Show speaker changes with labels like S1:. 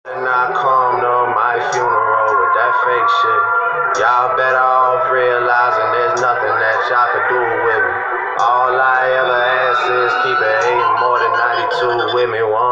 S1: And I come to my funeral with that fake shit. Y'all better off realizing there's nothing that y'all could do with me. All I ever ask is keep it 8 more than 92 with me.